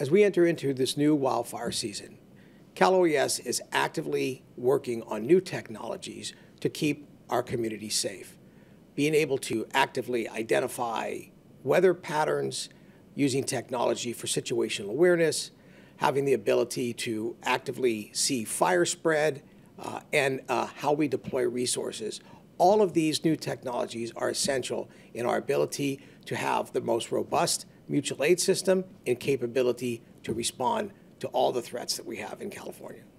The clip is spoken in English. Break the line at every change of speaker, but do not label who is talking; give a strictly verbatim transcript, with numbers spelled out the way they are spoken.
As we enter into this new wildfire season, Cal O E S is actively working on new technologies to keep our community safe. Being able to actively identify weather patterns, using technology for situational awareness, having the ability to actively see fire spread, uh, and uh, how we deploy resources. All of these new technologies are essential in our ability to have the most robust mutual aid system and capability to respond to all the threats that we have in California.